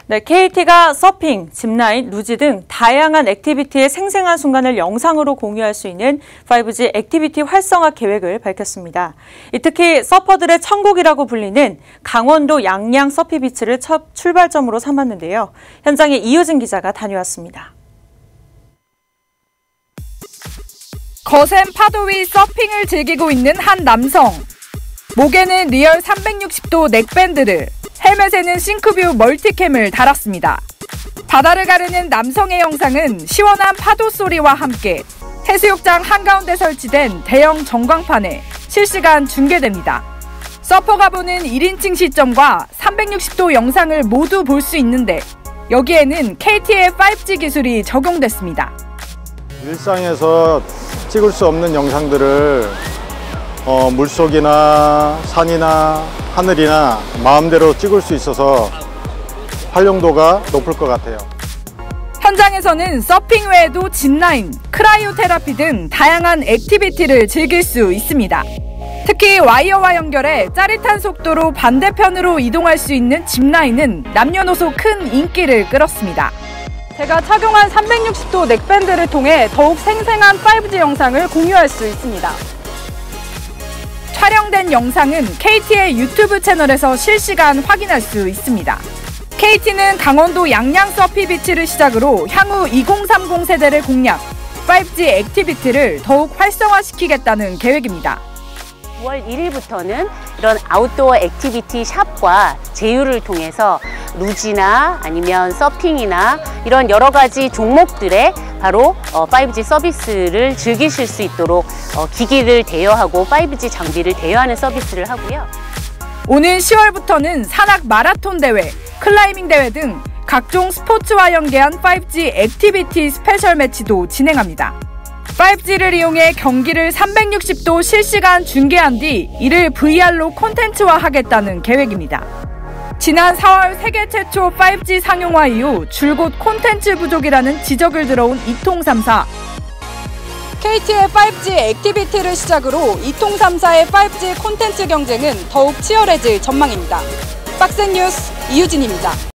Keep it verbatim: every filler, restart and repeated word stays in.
네, 케이티가 서핑, 짚라인, 루지 등 다양한 액티비티의 생생한 순간을 영상으로 공유할 수 있는 파이브지 액티비티 활성화 계획을 밝혔습니다. 특히 서퍼들의 천국이라고 불리는 강원도 양양 서피비치를 첫 출발점으로 삼았는데요. 현장에 이효진 기자가 다녀왔습니다. 거센 파도 위 서핑을 즐기고 있는 한 남성. 목에는 리얼 삼백육십 도 넥밴드를, 헬멧에는 싱크뷰 멀티캠을 달았습니다. 바다를 가르는 남성의 영상은 시원한 파도 소리와 함께 해수욕장 한가운데 설치된 대형 전광판에 실시간 중계됩니다. 서퍼가 보는 일 인칭 시점과 삼백육십 도 영상을 모두 볼 수 있는데 여기에는 케이티의 파이브지 기술이 적용됐습니다. 일상에서 찍을 수 없는 영상들을 어, 물속이나 산이나 하늘이나 마음대로 찍을 수 있어서 활용도가 높을 것 같아요. 현장에서는 서핑 외에도 짚라인, 크라이오 테라피 등 다양한 액티비티를 즐길 수 있습니다. 특히 와이어와 연결해 짜릿한 속도로 반대편으로 이동할 수 있는 짚라인은 남녀노소 큰 인기를 끌었습니다. 제가 착용한 삼백육십 도 넥밴드를 통해 더욱 생생한 파이브지 영상을 공유할 수 있습니다. 촬영된 영상은 케이티의 유튜브 채널에서 실시간 확인할 수 있습니다. 케이티는 강원도 양양 서피비치를 시작으로 향후 이공삼공 세대를 공략, 파이브지 액티비티를 더욱 활성화시키겠다는 계획입니다. 구월 일일부터는 이런 아웃도어 액티비티 샵과 제휴를 통해서 루지나 아니면 서핑이나 이런 여러 가지 종목들의 바로 파이브지 서비스를 즐기실 수 있도록 기기를 대여하고 파이브지 장비를 대여하는 서비스를 하고요. 오는 시월부터는 산악 마라톤 대회, 클라이밍 대회 등 각종 스포츠와 연계한 파이브지 액티비티 스페셜 매치도 진행합니다. 파이브지를 이용해 경기를 삼백육십 도 실시간 중계한 뒤 이를 브이알로 콘텐츠화하겠다는 계획입니다. 지난 사월 세계 최초 파이브지 상용화 이후 줄곧 콘텐츠 부족이라는 지적을 들어온 이통삼사. 케이티의 파이브지 액티비티를 시작으로 이통삼사의 파이브지 콘텐츠 경쟁은 더욱 치열해질 전망입니다. 박센 뉴스 이유진입니다.